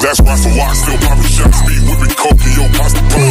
That's why for walk still popping shots, be whipping coke in your pasta pot.